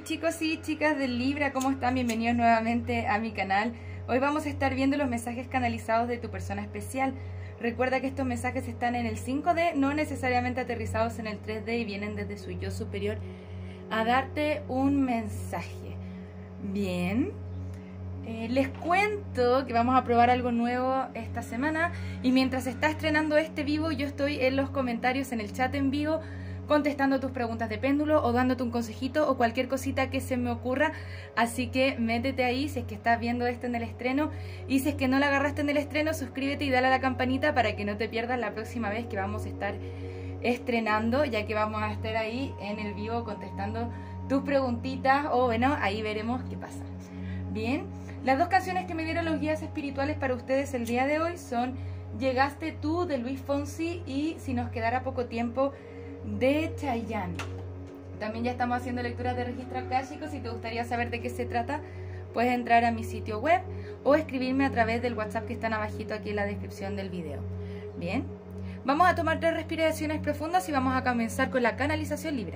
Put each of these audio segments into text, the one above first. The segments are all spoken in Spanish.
mis chicos y chicas de Libra, ¿cómo están? Bienvenidos nuevamente a mi canal. Hoy vamos a estar viendo los mensajes canalizados de tu persona especial. Recuerda que estos mensajes están en el 5D, no necesariamente aterrizados en el 3D y vienen desde su yo superior a darte un mensaje. Bien, les cuento que vamos a probar algo nuevo esta semana y mientras está estrenando este vivo yo estoy en los comentarios en el chat en vivo contestando tus preguntas de péndulo o dándote un consejito o cualquier cosita que se me ocurra, así que métete ahí si es que estás viendo esto en el estreno y si es que no la agarraste en el estreno, suscríbete y dale a la campanita para que no te pierdas la próxima vez que vamos a estar estrenando, ya que vamos a estar ahí en el vivo contestando tus preguntitas o bueno, ahí veremos qué pasa. Bien, las dos canciones que me dieron los guías espirituales para ustedes el día de hoy son Llegaste tú de Luis Fonsi y Si nos quedara poco tiempo de Chayanne. También ya estamos haciendo lecturas de registro akáshico. Si te gustaría saber de qué se trata, puedes entrar a mi sitio web o escribirme a través del WhatsApp que están abajito aquí en la descripción del video. Bien, vamos a tomar 3 respiraciones profundas y vamos a comenzar con la canalización Libra.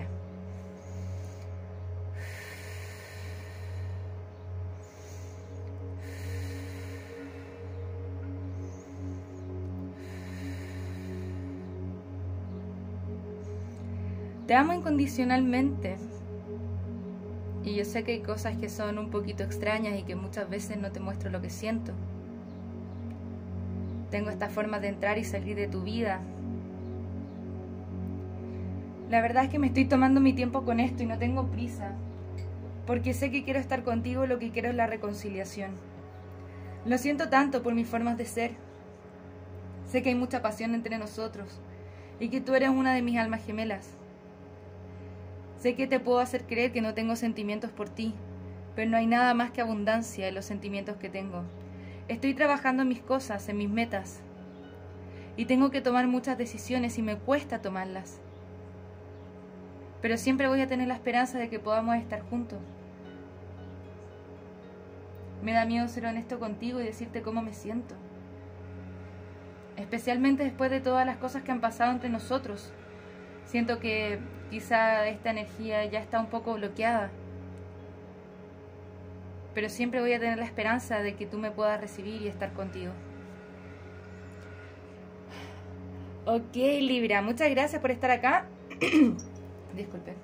Te amo incondicionalmente y yo sé que hay cosas que son un poquito extrañas y que muchas veces no te muestro lo que siento. Tengo esta forma de entrar y salir de tu vida. La verdad es que me estoy tomando mi tiempo con esto y no tengo prisa, porque sé que quiero estar contigo, lo que quiero es la reconciliación. Lo siento tanto por mis formas de ser. Sé que hay mucha pasión entre nosotros y que tú eres una de mis almas gemelas. Sé que te puedo hacer creer que no tengo sentimientos por ti, pero no hay nada más que abundancia en los sentimientos que tengo. Estoy trabajando en mis cosas, en mis metas, y tengo que tomar muchas decisiones y me cuesta tomarlas. Pero siempre voy a tener la esperanza de que podamos estar juntos. Me da miedo ser honesto contigo y decirte cómo me siento, especialmente después de todas las cosas que han pasado entre nosotros. Siento que quizá esta energía ya está un poco bloqueada, pero siempre voy a tener la esperanza de que tú me puedas recibir y estar contigo. Ok, Libra, muchas gracias por estar acá. Disculpen.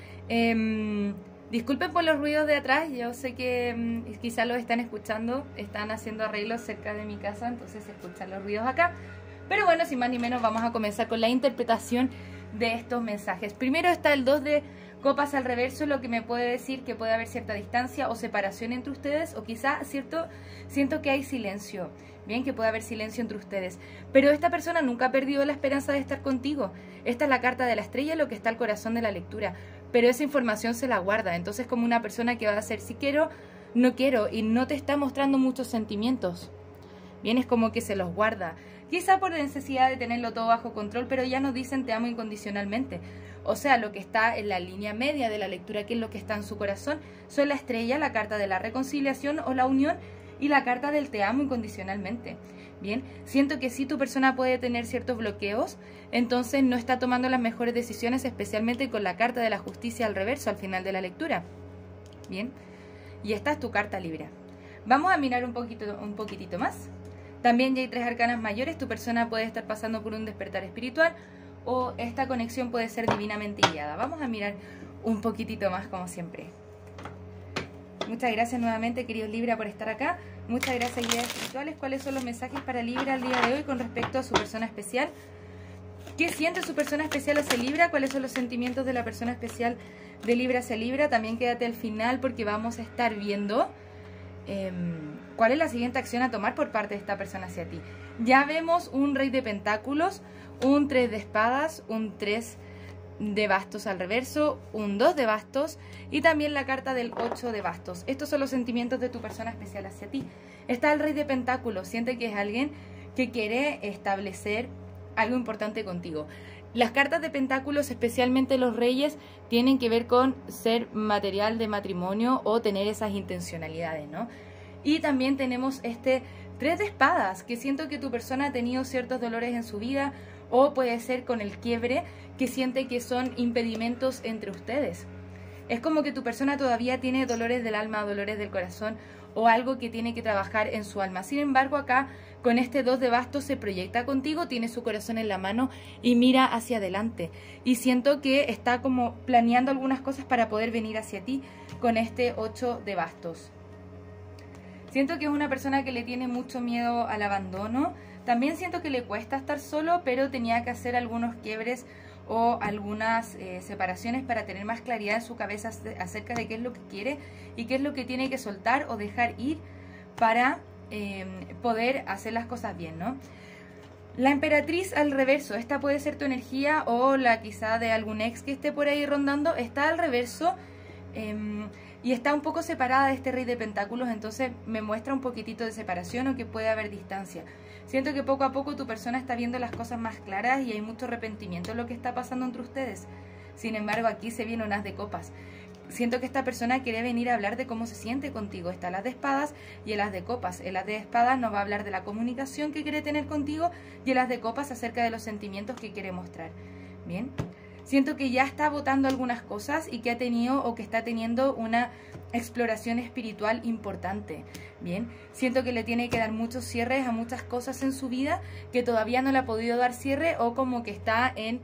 Disculpen por los ruidos de atrás, yo sé que quizá los están escuchando, están haciendo arreglos cerca de mi casa, entonces se escuchan los ruidos acá. Pero bueno, sin más ni menos vamos a comenzar con la interpretación de estos mensajes. Primero está el 2 de copas al reverso, lo que me puede decir que puede haber cierta distancia o separación entre ustedes, o quizá siento que hay silencio, bien, que puede haber silencio entre ustedes, pero esta persona nunca ha perdido la esperanza de estar contigo. Esta es la carta de la estrella, lo que está al corazón de la lectura, pero esa información se la guarda, entonces como una persona que va a hacer si quiero, no quiero, y no te está mostrando muchos sentimientos, bien, es como que se los guarda. Quizá por la necesidad de tenerlo todo bajo control, pero ya nos dicen te amo incondicionalmente. O sea, lo que está en la línea media de la lectura, que es lo que está en su corazón, son la estrella, la carta de la reconciliación o la unión y la carta del te amo incondicionalmente. Bien, siento que sí tu persona puede tener ciertos bloqueos, entonces no está tomando las mejores decisiones, especialmente con la carta de la justicia al reverso al final de la lectura. Bien, y esta es tu carta Libra. Vamos a mirar un poquitito más. También ya hay 3 arcanas mayores, tu persona puede estar pasando por un despertar espiritual o esta conexión puede ser divinamente guiada. Vamos a mirar un poquitito más como siempre. Muchas gracias nuevamente, queridos Libra, por estar acá. Muchas gracias, guías espirituales. ¿Cuáles son los mensajes para Libra el día de hoy con respecto a su persona especial? ¿Qué siente su persona especial hacia Libra? ¿Cuáles son los sentimientos de la persona especial de Libra hacia Libra? También quédate al final porque vamos a estar viendo cuál es la siguiente acción a tomar por parte de esta persona hacia ti. Ya vemos un rey de pentáculos, un 3 de espadas, un 3 de bastos al reverso, un 2 de bastos y también la carta del 8 de bastos. Estos son los sentimientos de tu persona especial hacia ti. Está el rey de pentáculos, siente que es alguien que quiere establecer algo importante contigo. Las cartas de pentáculos, especialmente los reyes, tienen que ver con ser material de matrimonio o tener esas intencionalidades, ¿no? Y también tenemos este 3 de espadas, que siento que tu persona ha tenido ciertos dolores en su vida o puede ser con el quiebre que siente que son impedimentos entre ustedes. Es como que tu persona todavía tiene dolores del alma, dolores del corazón o algo que tiene que trabajar en su alma. Sin embargo, acá con este 2 de bastos se proyecta contigo, tiene su corazón en la mano y mira hacia adelante. Y siento que está como planeando algunas cosas para poder venir hacia ti con este 8 de bastos. Siento que es una persona que le tiene mucho miedo al abandono. También siento que le cuesta estar solo, pero tenía que hacer algunos quiebres o algunas separaciones para tener más claridad en su cabeza acerca de qué es lo que quiere y qué es lo que tiene que soltar o dejar ir para poder hacer las cosas bien, ¿no? La emperatriz al reverso, esta puede ser tu energía o la quizá de algún ex que esté por ahí rondando, está al reverso y está un poco separada de este rey de pentáculos, entonces me muestra un poquitito de separación o que puede haber distancia. Siento que poco a poco tu persona está viendo las cosas más claras y hay mucho arrepentimiento en lo que está pasando entre ustedes. Sin embargo, aquí se viene un as de copas. Siento que esta persona quiere venir a hablar de cómo se siente contigo. Está el as de espadas y el as de copas. El as de espadas nos va a hablar de la comunicación que quiere tener contigo y el as de copas acerca de los sentimientos que quiere mostrar. Bien. Siento que ya está votando algunas cosas y que ha tenido o que está teniendo una exploración espiritual importante. Bien, siento que le tiene que dar muchos cierres a muchas cosas en su vida que todavía no le ha podido dar cierre o como que está en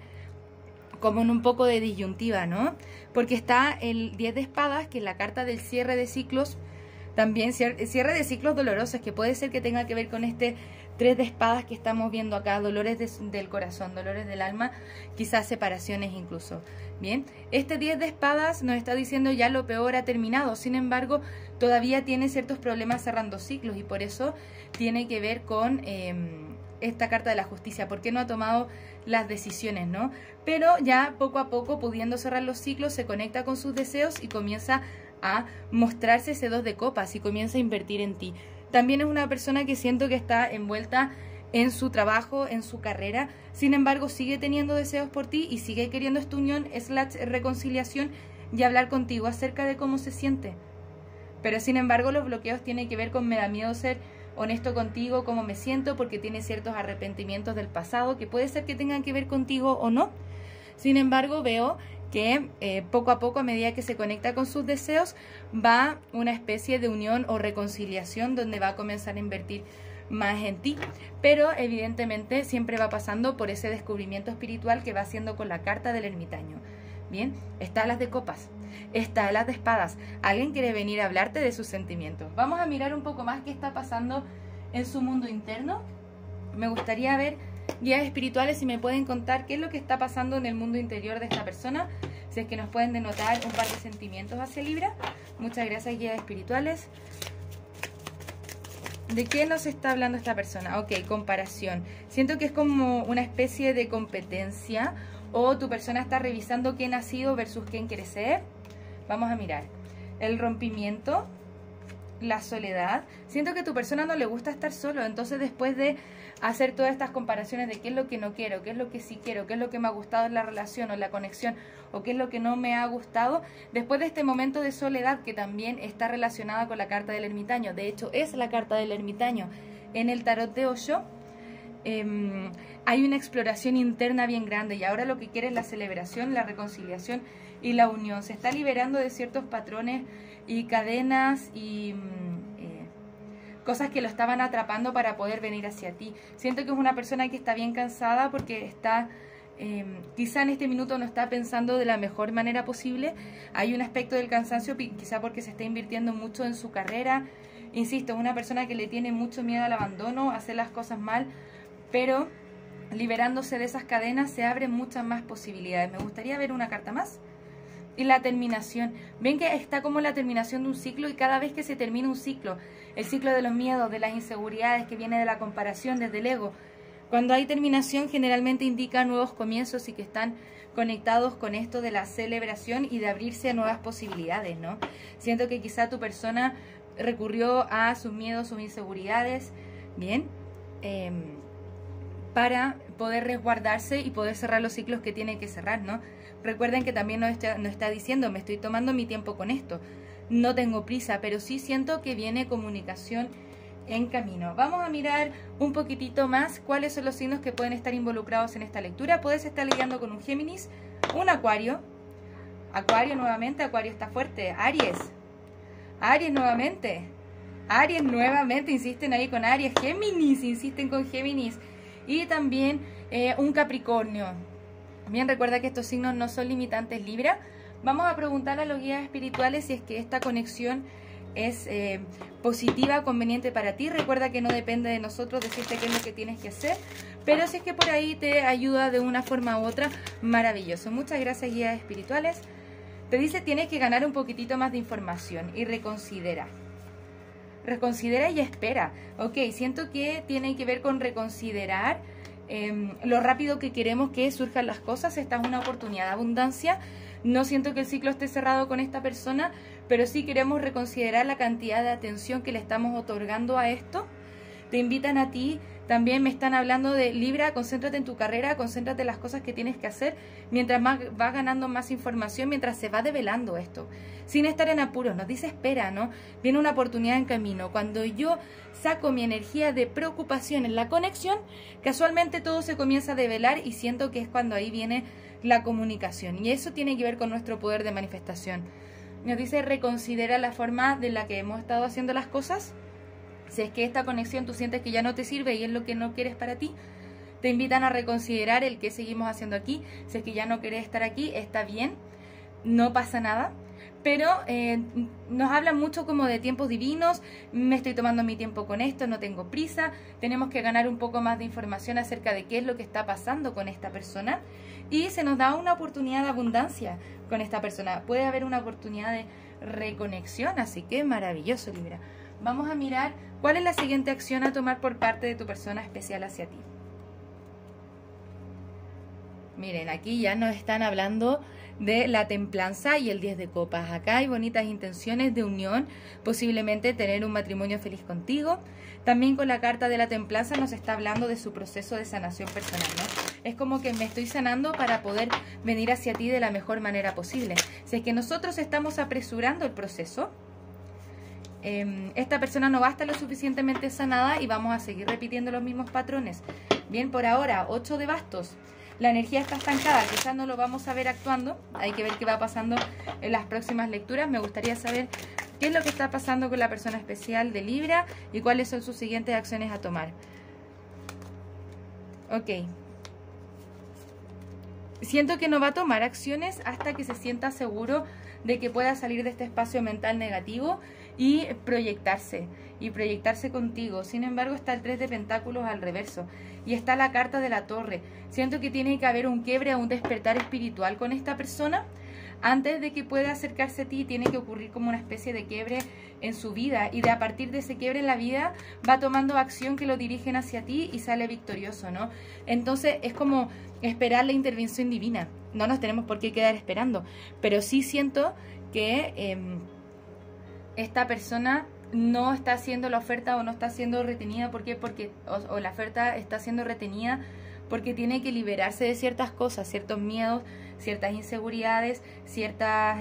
un poco de disyuntiva, ¿no? Porque está el 10 de espadas, que es la carta del cierre de ciclos, también cierre de ciclos dolorosos, que puede ser que tenga que ver con este 3 de espadas que estamos viendo acá, dolores del corazón, dolores del alma, quizás separaciones incluso. Bien, este 10 de espadas nos está diciendo ya lo peor ha terminado, sin embargo, todavía tiene ciertos problemas cerrando ciclos y por eso tiene que ver con esta carta de la justicia, porque no ha tomado las decisiones, ¿no? Pero ya poco a poco, pudiendo cerrar los ciclos, se conecta con sus deseos y comienza a mostrarse ese 2 de copas y comienza a invertir en ti. También es una persona que siento que está envuelta en su trabajo, en su carrera, sin embargo sigue teniendo deseos por ti y sigue queriendo esta unión / reconciliación y hablar contigo acerca de cómo se siente. Pero sin embargo los bloqueos tienen que ver con me da miedo ser honesto contigo, cómo me siento, porque tiene ciertos arrepentimientos del pasado que puede ser que tengan que ver contigo o no. Sin embargo veo que poco a poco, a medida que se conecta con sus deseos, va una especie de unión o reconciliación donde va a comenzar a invertir más en ti, pero evidentemente siempre va pasando por ese descubrimiento espiritual que va haciendo con la carta del ermitaño. Bien, está las de copas, está las de espadas. Alguien quiere venir a hablarte de sus sentimientos. Vamos a mirar un poco más qué está pasando en su mundo interno. Me gustaría ver guías espirituales si me pueden contar qué es lo que está pasando en el mundo interior de esta persona, si es que nos pueden denotar un par de sentimientos hacia Libra. Muchas gracias, guías espirituales. ¿De qué nos está hablando esta persona? Ok, comparación. Siento que es como una especie de competencia o tu persona está revisando quién ha sido versus quién quiere ser. Vamos a mirar. El rompimiento, la soledad. Siento que a tu persona no le gusta estar solo, entonces después de hacer todas estas comparaciones de qué es lo que no quiero, qué es lo que sí quiero, qué es lo que me ha gustado en la relación o en la conexión o qué es lo que no me ha gustado, después de este momento de soledad que también está relacionada con la carta del ermitaño, de hecho es la carta del ermitaño en el tarot de Osho, hay una exploración interna bien grande y ahora lo que quiere es la celebración, la reconciliación y la unión. Se está liberando de ciertos patrones y cadenas y cosas que lo estaban atrapando para poder venir hacia ti. Siento que es una persona que está bien cansada porque está quizá en este minuto no está pensando de la mejor manera posible. Hay un aspecto del cansancio quizá porque se está invirtiendo mucho en su carrera. Insisto, es una persona que le tiene mucho miedo al abandono, a hacer las cosas mal, pero liberándose de esas cadenas se abren muchas más posibilidades. Me gustaría ver una carta más. Y la terminación. Ven que está como la terminación de un ciclo y cada vez que se termina un ciclo, el ciclo de los miedos, de las inseguridades que viene de la comparación, desde el ego. Cuando hay terminación generalmente indica nuevos comienzos y que están conectados con esto de la celebración y de abrirse a nuevas posibilidades, ¿no? Siento que quizá tu persona recurrió a sus miedos, sus inseguridades, ¿bien? Para poder resguardarse y poder cerrar los ciclos que tiene que cerrar, ¿no? Recuerden que también nos está diciendo, me estoy tomando mi tiempo con esto. No tengo prisa, pero sí siento que viene comunicación en camino. Vamos a mirar un poquitito más cuáles son los signos que pueden estar involucrados en esta lectura. Puedes estar lidiando con un Géminis, un Acuario, Acuario nuevamente, Acuario está fuerte. Aries. Aries nuevamente. Aries nuevamente, insisten ahí con Aries. Géminis, insisten con Géminis. Y también un Capricornio. Bien, recuerda que estos signos no son limitantes, Libra. Vamos a preguntar a los guías espirituales si es que esta conexión es positiva, conveniente para ti. Recuerda que no depende de nosotros decirte qué es lo que tienes que hacer, pero si es que por ahí te ayuda de una forma u otra, maravilloso. Muchas gracias, guías espirituales. Te dice tienes que ganar un poquitito más de información y reconsidera. Reconsidera y espera. Ok, siento que tiene que ver con reconsiderar lo rápido que queremos que surjan las cosas. Esta es una oportunidad de abundancia. No siento que el ciclo esté cerrado con esta persona, pero sí queremos reconsiderar la cantidad de atención que le estamos otorgando a esto. Te invitan a ti, también me están hablando de Libra, concéntrate en tu carrera, concéntrate en las cosas que tienes que hacer, mientras más vas ganando más información, mientras se va develando esto, sin estar en apuros. Nos dice espera, ¿no? Viene una oportunidad en camino. Cuando yo saco mi energía de preocupación en la conexión, casualmente todo se comienza a develar y siento que es cuando ahí viene la comunicación. Y eso tiene que ver con nuestro poder de manifestación. Nos dice reconsidera la forma de la que hemos estado haciendo las cosas. Si es que esta conexión tú sientes que ya no te sirve y es lo que no quieres para ti, te invitan a reconsiderar el que seguimos haciendo aquí. Si es que ya no querés estar aquí, está bien, no pasa nada. Pero nos hablan mucho como de tiempos divinos, me estoy tomando mi tiempo con esto, no tengo prisa, tenemos que ganar un poco más de información acerca de qué es lo que está pasando con esta persona y se nos da una oportunidad de abundancia con esta persona. Puede haber una oportunidad de reconexión, así que maravilloso, Libra. Vamos a mirar cuál es la siguiente acción a tomar por parte de tu persona especial hacia ti. Miren, aquí ya nos están hablando de la templanza y el 10 de copas. Acá hay bonitas intenciones de unión, posiblemente tener un matrimonio feliz contigo. También con la carta de la templanza nos está hablando de su proceso de sanación personal, ¿no? Es como que me estoy sanando para poder venir hacia ti de la mejor manera posible. Si es que nosotros estamos apresurando el proceso, esta persona no va a estar lo suficientemente sanada y vamos a seguir repitiendo los mismos patrones. Bien, por ahora, 8 de bastos. La energía está estancada, quizás no lo vamos a ver actuando. Hay que ver qué va pasando en las próximas lecturas. Me gustaría saber qué es lo que está pasando con la persona especial de Libra y cuáles son sus siguientes acciones a tomar. Ok. Siento que no va a tomar acciones hasta que se sienta seguro de que pueda salir de este espacio mental negativo y proyectarse contigo. Sin embargo, está el 3 de pentáculos al reverso y está la carta de la torre. Siento que tiene que haber un quiebre o un despertar espiritual con esta persona. Antes de que pueda acercarse a ti, tiene que ocurrir como una especie de quiebre en su vida, y de a partir de ese quiebre en la vida va tomando acción que lo dirigen hacia ti y sale victorioso, ¿no? Entonces es como esperar la intervención divina. No nos tenemos por qué quedar esperando, pero sí siento que esta persona no está haciendo la oferta o no está siendo retenida. ¿Por qué? O la oferta está siendo retenida porque tiene que liberarse de ciertas cosas, ciertos miedos, ciertas inseguridades, ciertas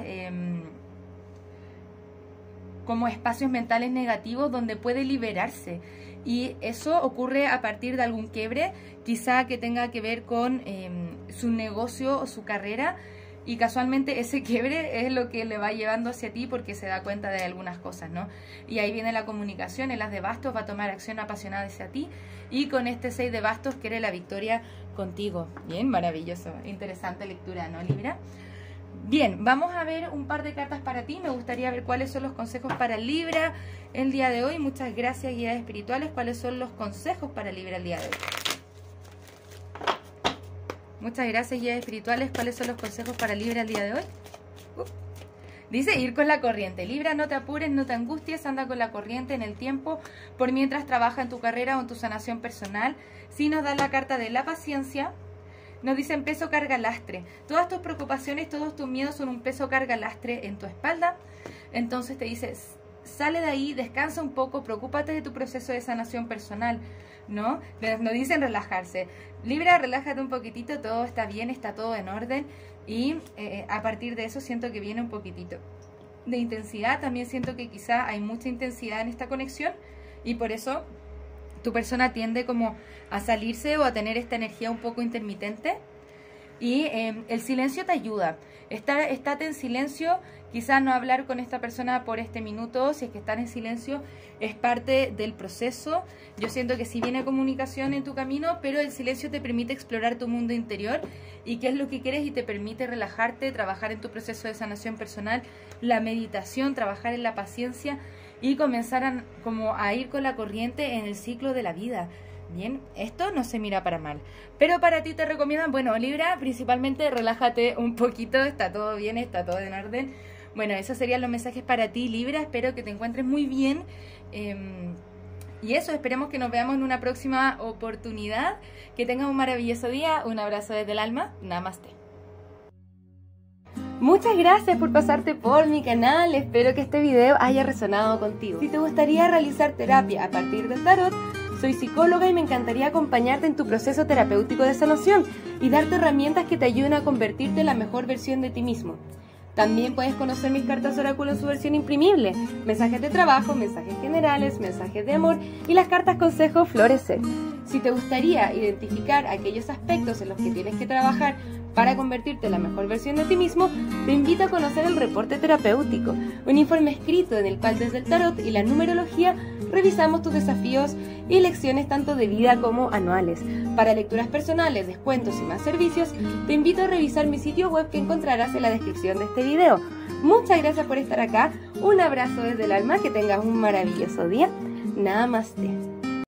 como espacios mentales negativos donde puede liberarse. Y eso ocurre a partir de algún quiebre, quizá que tenga que ver con su negocio o su carrera, y casualmente ese quiebre es lo que le va llevando hacia ti porque se da cuenta de algunas cosas, ¿no? Y ahí viene la comunicación. En las de bastos va a tomar acción apasionada hacia ti, y con este 6 de bastos quiere la victoria contigo. Bien, maravilloso, interesante lectura, ¿no, Libra? Bien, vamos a ver un par de cartas para ti. Me gustaría ver cuáles son los consejos para Libra el día de hoy. Muchas gracias, guías espirituales. ¿Cuáles son los consejos para Libra el día de hoy? Muchas gracias, guías espirituales. ¿Cuáles son los consejos para Libra el día de hoy? Dice ir con la corriente. Libra, no te apures, no te angusties, anda con la corriente en el tiempo, por mientras trabaja en tu carrera o en tu sanación personal. Si nos da la carta de la paciencia, nos dicen peso, carga, lastre. Todas tus preocupaciones, todos tus miedos son un peso, carga, lastre en tu espalda. Entonces te dice, sale de ahí, descansa un poco, preocúpate de tu proceso de sanación personal, ¿no? Nos dicen relajarse. Libra, relájate un poquitito, todo está bien, está todo en orden. Y a partir de eso siento que viene un poquitito de intensidad. También siento que quizá hay mucha intensidad en esta conexión y por eso tu persona tiende como a salirse o a tener esta energía un poco intermitente. Y el silencio te ayuda. Estate en silencio, quizás no hablar con esta persona por este minuto, si es que estar en silencio es parte del proceso. Yo siento que sí viene comunicación en tu camino, pero el silencio te permite explorar tu mundo interior y qué es lo que quieres y te permite relajarte, trabajar en tu proceso de sanación personal, la meditación, trabajar en la paciencia y comenzar a ir con la corriente en el ciclo de la vida. Bien, esto no se mira para mal. Pero para ti te recomiendan, bueno, Libra, principalmente relájate un poquito, está todo bien, está todo en orden. Bueno, esos serían los mensajes para ti, Libra. Espero que te encuentres muy bien. Y eso, esperemos que nos veamos en una próxima oportunidad. Que tengas un maravilloso día. Un abrazo desde el alma. Namaste. Muchas gracias por pasarte por mi canal. Espero que este video haya resonado contigo. Si te gustaría realizar terapia a partir del tarot, soy psicóloga y me encantaría acompañarte en tu proceso terapéutico de sanación y darte herramientas que te ayuden a convertirte en la mejor versión de ti mismo. También puedes conocer mis cartas oráculo en su versión imprimible, mensajes de trabajo, mensajes generales, mensajes de amor y las cartas consejo florecer. Si te gustaría identificar aquellos aspectos en los que tienes que trabajar para convertirte en la mejor versión de ti mismo, te invito a conocer el reporte terapéutico, un informe escrito en el cual desde el tarot y la numerología revisamos tus desafíos y lecciones tanto de vida como anuales. Para lecturas personales, descuentos y más servicios, te invito a revisar mi sitio web que encontrarás en la descripción de este video. Muchas gracias por estar acá, un abrazo desde el alma, que tengas un maravilloso día. Namaste.